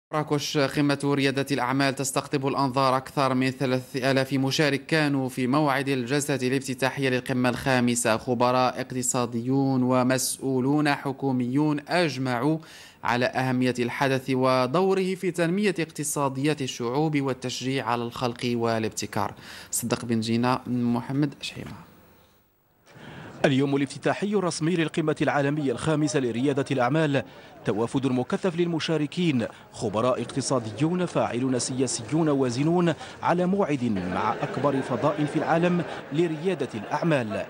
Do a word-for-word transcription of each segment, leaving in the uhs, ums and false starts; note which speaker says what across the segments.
Speaker 1: مراكش قمة ريادة الأعمال تستقطب الأنظار. أكثر من ثلاثة آلاف مشارك كانوا في موعد الجلسة الافتتاحية للقمة الخامسة. خبراء اقتصاديون ومسؤولون حكوميون أجمعوا على أهمية الحدث ودوره في تنمية اقتصاديات الشعوب والتشجيع على الخلق والابتكار. صدق بن جينا، محمد شحيمة.
Speaker 2: اليوم الافتتاحي الرسمي للقمة العالمية الخامسة لريادة الأعمال، توافد مكثف للمشاركين، خبراء اقتصاديون، فاعلون سياسيون، وازنون على موعد مع أكبر فضاء في العالم لريادة الأعمال.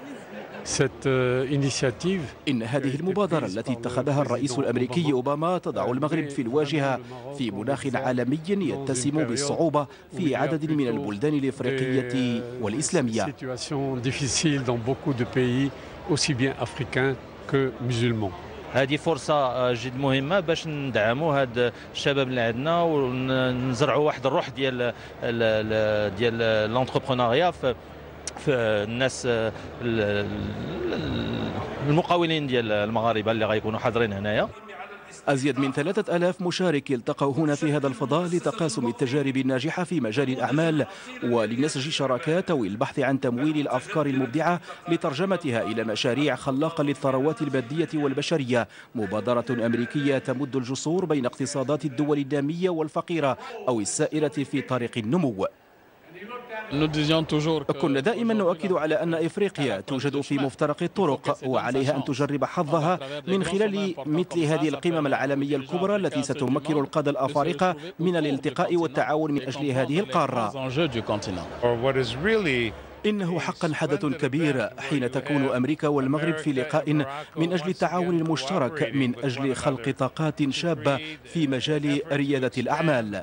Speaker 2: إن هذه المبادرة التي اتخذها الرئيس الأمريكي أوباما تضع المغرب في الواجهة في مناخ عالمي يتسم بالصعوبة في عدد من البلدان الإفريقية والإسلامية.
Speaker 3: هذه فرصة جد مهمة باش ندعموا هاد الشباب اللي عندنا ونزرعوا واحد الروح ديال ديال الانتربرونيا في في الناس المقاولين ديال المغاربه اللي غيكونوا حاضرين هنايا.
Speaker 2: أزيد من ثلاثة آلاف مشارك التقوا هنا في هذا الفضاء لتقاسم التجارب الناجحة في مجال الأعمال ولنسج شراكات أو البحث عن تمويل الأفكار المبدعة لترجمتها إلى مشاريع خلاقة للثروات المادية والبشرية. مبادرة أمريكية تمد الجسور بين اقتصادات الدول النامية والفقيرة أو السائرة في طريق النمو. كنا دائما نؤكد على أن إفريقيا توجد في مفترق الطرق وعليها أن تجرب حظها من خلال مثل هذه القمم العالمية الكبرى التي ستمكن القادة الأفارقة من الالتقاء والتعاون من أجل هذه القارة. إنه حقا حدث كبير حين تكون أمريكا والمغرب في لقاء من أجل التعاون المشترك من أجل خلق طاقات شابة في مجال ريادة الأعمال.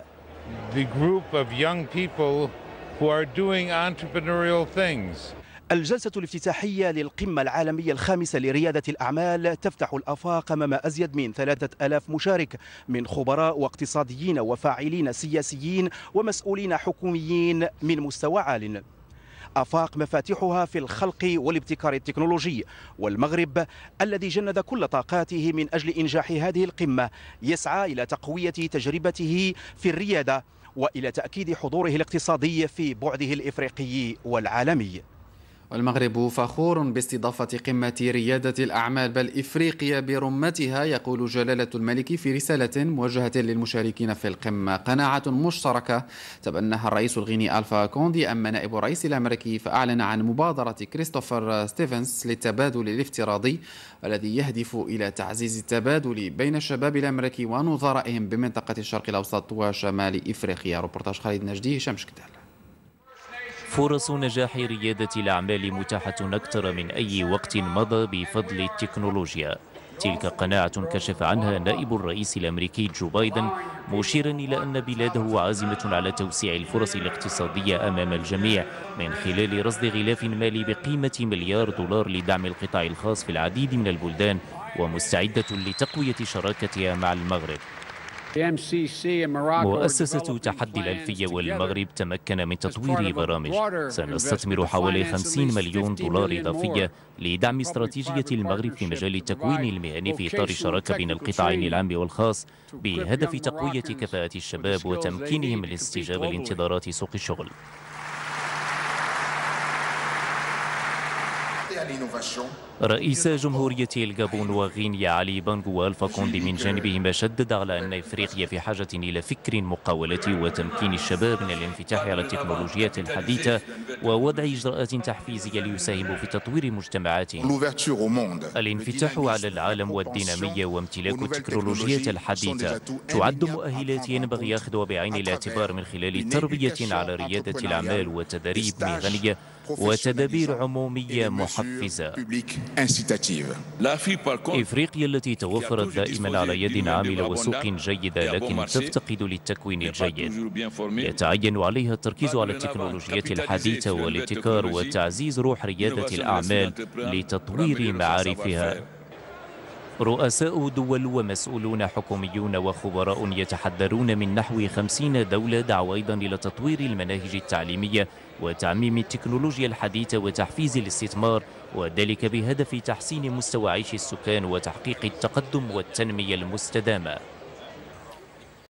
Speaker 4: who are doing entrepreneurial things.
Speaker 2: الجلسة الافتتاحية للقمة العالمية الخامسة لريادة الأعمال تفتح الآفاق أمام أزيد من ثلاثة آلاف مشارك من خبراء واقتصاديين وفاعلين سياسيين ومسؤولين حكوميين من مستوى عال. آفاق مفاتيحها في الخلق والابتكار التكنولوجي، والمغرب الذي جند كل طاقاته من أجل إنجاح هذه القمة يسعى إلى تقوية تجربته في الريادة وإلى تأكيد حضوره الاقتصادي في بعده الإفريقي والعالمي.
Speaker 1: والمغرب فخور باستضافة قمة ريادة الأعمال بل إفريقيا برمتها، يقول جلالة الملك في رسالة موجهة للمشاركين في القمة. قناعة مشتركة تبناها الرئيس الغيني ألفا كوندي أما نائب الرئيس الأمريكي، فأعلن عن مبادرة كريستوفر ستيفنز للتبادل الافتراضي الذي يهدف إلى تعزيز التبادل بين الشباب الأمريكي ونظرائهم بمنطقة الشرق الأوسط وشمال إفريقيا. روبورتاج خالد نجدي، هشام شكدال.
Speaker 5: فرص نجاح ريادة الأعمال متاحة أكثر من أي وقت مضى بفضل التكنولوجيا. تلك قناعة كشف عنها نائب الرئيس الأمريكي جو بايدن، مشيرا إلى أن بلاده عازمة على توسيع الفرص الاقتصادية أمام الجميع من خلال رصد غلاف مالي بقيمة مليار دولار لدعم القطاع الخاص في العديد من البلدان، ومستعدة لتقوية شراكتها مع المغرب. مؤسسة تحدي الألفية والمغرب تمكن من تطوير برامج سنستثمر حوالي خمسين مليون دولار إضافية لدعم استراتيجية المغرب في مجال التكوين المهني في إطار شراكة بين القطاعين العام والخاص بهدف تقوية كفاءة الشباب وتمكينهم من الاستجابة لانتظارات سوق الشغل. رئيس جمهورية الجابون وغينيا علي بانغو والفا كوندي من جانبهما شدد على أن إفريقيا في حاجة إلى فكر مقاولة وتمكين الشباب من الانفتاح على التكنولوجيات الحديثة ووضع إجراءات تحفيزية ليساهموا في تطوير مجتمعاتهم. الانفتاح على العالم والدينامية وامتلاك التكنولوجيات الحديثة تعد مؤهلات ينبغي أخذها بعين الاعتبار من خلال تربية على ريادة الأعمال وتدريب مهنية وتدابير عمومية محفزة. إفريقيا التي توفرت دائما على يد عاملة وسوق جيدة لكن تفتقد للتكوين الجيد، يتعين عليها التركيز على التكنولوجيات الحديثة والابتكار وتعزيز روح ريادة الأعمال لتطوير معارفها. رؤساء دول ومسؤولون حكوميون وخبراء يتحدرون من نحو خمسين دولة دعوا أيضا إلى تطوير المناهج التعليمية وتعميم التكنولوجيا الحديثة وتحفيز الاستثمار، وذلك بهدف تحسين مستوى عيش السكان وتحقيق التقدم والتنمية المستدامة.